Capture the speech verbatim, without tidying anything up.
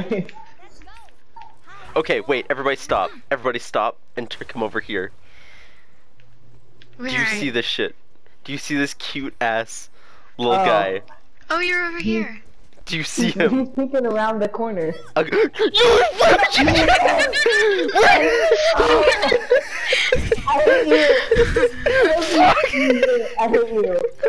Sorry. Okay, wait, everybody stop. Everybody stop and t- come over here. Where? Do you see this shit? Do you see this cute ass little Oh. guy? Oh, you're over here. Do you see He's him? peeking around the corner. Uh, you fucking I hate you! I hate you! I hate you!